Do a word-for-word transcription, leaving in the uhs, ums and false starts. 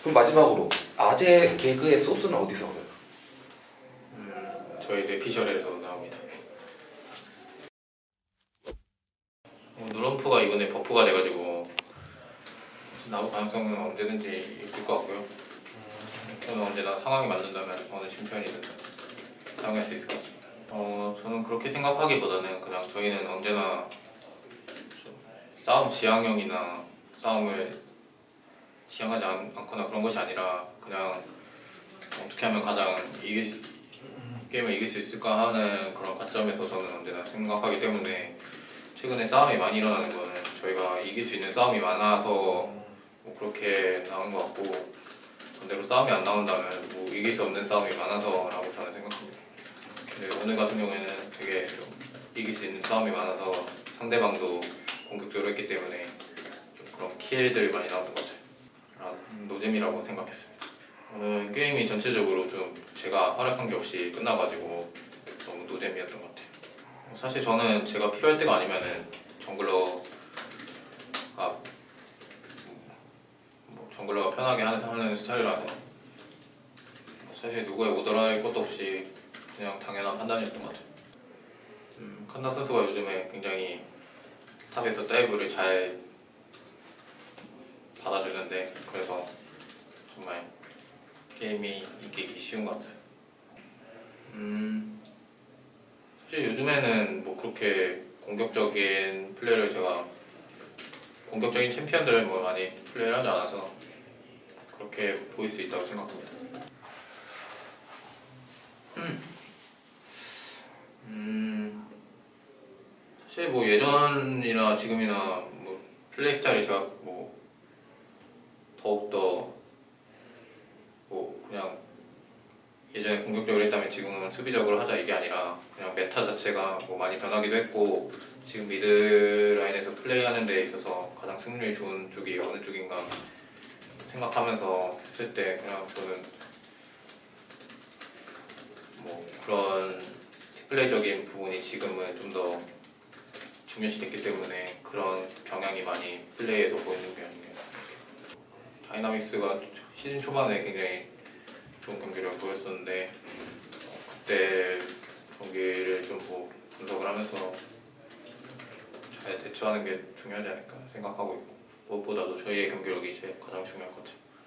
그럼 마지막으로 아재 개그의 소스는 어디서 얻어요? 음, 저희 뇌피셜에서 나옵니다. 어, 누런프가 이번에 버프가 돼가지고 나올 가능성은 언제든지 있을 것 같고요. 저는 언제나 상황이 맞는다면 어느 챔피언이든 사용할 수 있을 것 같습니다. 어, 저는 그렇게 생각하기보다는 그냥 저희는 언제나 싸움 지향형이나 싸움을 지향하지 않, 않거나 그런 것이 아니라 그냥 어떻게 하면 가장 이길 수, 게임을 이길 수 있을까 하는 그런 관점에서 저는 언제나 생각하기 때문에 최근에 싸움이 많이 일어나는 거는 저희가 이길 수 있는 싸움이 많아서 뭐 그렇게 나온 것 같고, 반대로 싸움이 안 나온다면 뭐 이길 수 없는 싸움이 많아서 라고 저는 생각합니다. 근데 오늘 같은 경우에는 되게 좀 이길 수 있는 싸움이 많아서 상대방도 공격적으로 했기 때문에 좀 그런 킬들이 많이 나왔던 것 같아요. 노잼이라고 생각했습니다. 오늘 게임이 전체적으로 좀 제가 활약한 게 없이 끝나가지고 너무 노잼이었던 것 같아요. 사실 저는 제가 필요할 때가 아니면은 정글러가 뭐 정글러가 편하게 하는, 하는 스타일이라서 사실 누구의 오더할 것도 없이 그냥 당연한 판단이었던 것 같아요. 음, 칸나 선수가 요즘에 굉장히 탑에서 다이브를 잘 받아주는데 그래서 정말 게임이 이기기 쉬운 것 같아요. 음, 사실 요즘에는 뭐 그렇게 공격적인 플레이를 제가 공격적인 챔피언들을 뭐 많이 플레이를 하지 않아서 그렇게 보일 수 있다고 생각합니다. 음, 음 사실 뭐 예전이나 지금이나 뭐 플레이 스타일이 제가 뭐 더욱더 뭐 그냥 예전에 공격적으로 했다면 지금은 수비적으로 하자 이게 아니라 그냥 메타 자체가 뭐 많이 변하기도 했고 지금 미드 라인에서 플레이하는 데 있어서 가장 승률이 좋은 쪽이 어느 쪽인가 생각하면서 했을 때 그냥 저는 뭐 그런 플레이적인 부분이 지금은 좀 더 중요시 됐기 때문에 그런 경향이 많이 플레이에서 보이는 게 아닌가. 다이나믹스가 시즌 초반에 굉장히 좋은 경기를 보였었는데 어, 그때 경기를 좀 뭐 분석을 하면서 잘 대처하는 게 중요하지 않을까 생각하고 있고 무엇보다도 저희의 경기력이 제일 가장 중요할 것 같아요.